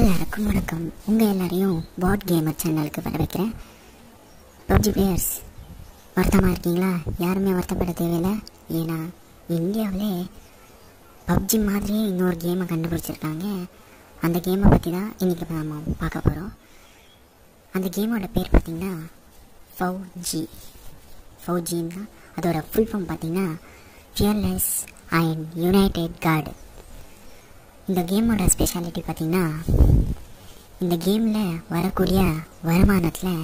எல்லாருக்கும் வணக்கம். உங்கள் எல்லாரையும் பாட் கேமர் சேனலுக்கு வர வைக்கிறேன். பப்ஜி பிளேயர்ஸ் வருத்தமாக இருக்கீங்களா? யாருமே வருத்தப்பட தேவையில்லை. ஏன்னா இந்தியாவிலே பப்ஜி மாதிரியே இன்னொரு கேமை கண்டுபிடிச்சிருக்காங்க. அந்த கேமை பற்றி தான் இன்றைக்கி நம்ம பார்க்க போகிறோம். அந்த கேமோட பேர் பார்த்திங்கன்னா ஃபவுஜின்னு தான். அதோட ஃபுல் ஃபார்ம் பார்த்திங்கன்னா ஃபியர்லெஸ் அண்ட் யுனைடெட் கார்டு. இந்த கேமோட ஸ்பெஷாலிட்டி பார்த்திங்கன்னா, இந்த கேமில் வரக்கூடிய வருமானத்தில்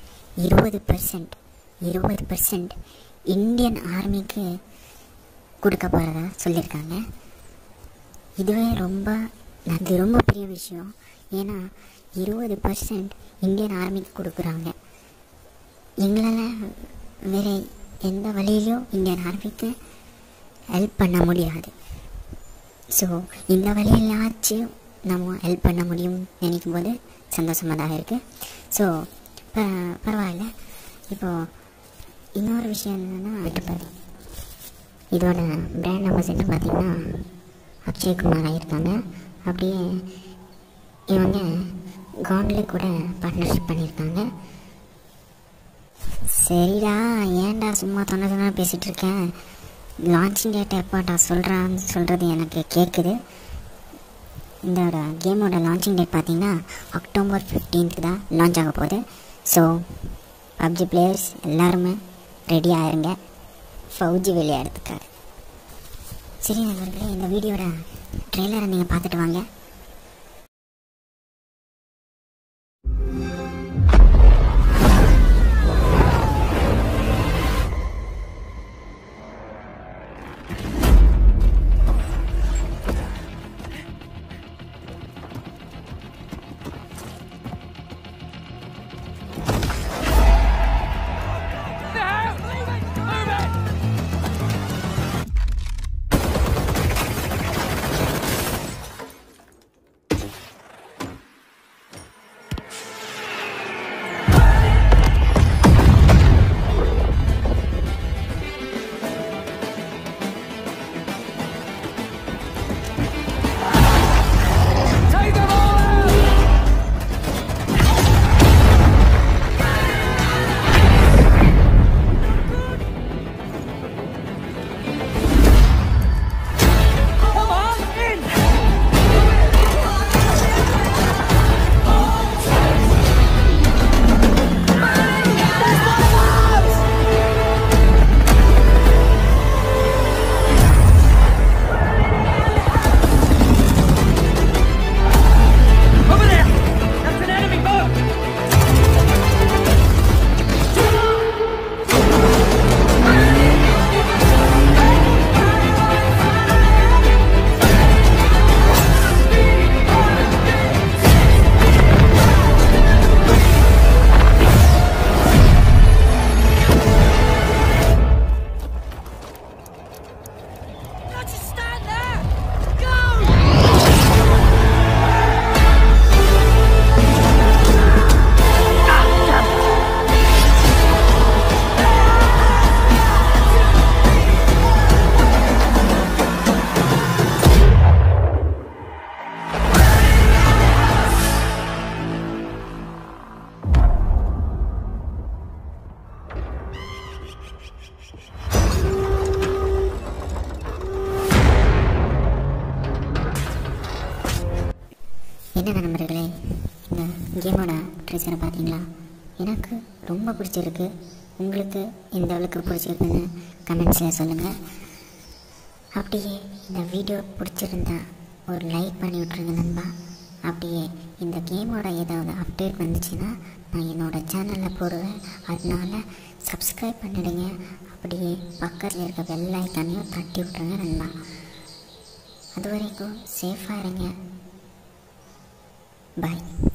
20% இந்தியன் ஆர்மிக்கு கொடுக்க போகிறதா சொல்லியிருக்காங்க. இதுவே ரொம்ப பெரிய விஷயம். ஏன்னா 20% இந்தியன் ஆர்மிக்கு கொடுக்குறாங்க. எங்களால் வேறு எந்த வழியிலையும் இந்தியன் ஆர்மிக்கு ஹெல்ப் பண்ண முடியாது. ஸோ இந்த வழியிலாச்சும் நம்ம ஹெல்ப் பண்ண முடியும் நினைக்கும் போது சந்தோஷமாக தான் இருக்குது. ஸோ பரவாயில்ல. இப்போது இன்னொரு விஷயம் என்னென்னா, இதோட பிராண்ட் அம்பாசிடர் பார்த்திங்கன்னா அக்ஷய்குமார் ஆகியிருக்காங்க. அப்படியே இவங்க கான்லே கூட பார்ட்னர்ஷிப் பண்ணியிருக்காங்க. சரிடா, ஏன்டா சும்மா தொண்ண பேசிகிட்டு இருக்கேன். லான்ச்சிங் டேட் எப்போடா சொல்கிறது எனக்கு கேட்குது. இந்த கேமோட லான்ச்சிங் டேட் பார்த்திங்கன்னா அக்டோபர் 15 தான் லான்ச் ஆக போகுது. ஸோ பப்ஜி பிளேயர்ஸ் எல்லாருமே ரெடி ஆயிருங்க ஃபவுஜி விளையாடுறதுக்காக. சரி நண்பர்களே, இந்த வீடியோட ட்ரெய்லரை நீங்கள் பார்த்துட்டு வாங்க. என்ன நண்பர்களே, இந்த கேமோட ட்ரெய்லரை பார்த்தீங்களா? எனக்கு ரொம்ப பிடிச்சிருக்கு. உங்களுக்கு எந்த அளவுக்கு பிடிச்சிருக்குன்னு கமெண்ட்ஸில் சொல்லுங்கள். அப்படியே இந்த வீடியோ பிடிச்சிருந்தா ஒரு லைக் பண்ணி விட்ருங்க நண்பா. அப்படியே இந்த கேமோட ஏதாவது அப்டேட் வந்துச்சுன்னா நான் என்னோடய சேனலில் போடுவேன். அதனால சப்ஸ்கிரைப் பண்ணிடுங்க. அப்படியே பக்கத்தில் இருக்க பெல் ஐக்கானையும் தட்டி விட்ருங்க நண்பா. அது வரைக்கும் சேஃபாக இருங்க. Bye.